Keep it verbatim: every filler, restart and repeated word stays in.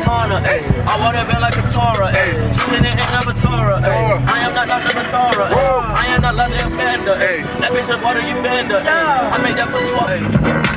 Katana, ayy. I want it been like a Torah, ayy. Spin it in never Torah, ayy. I am not lost in the Torah, ayy. I am not lost in a bender, ayy. That bitch is water, you bender, ayy. I make that pussy walk, ayy.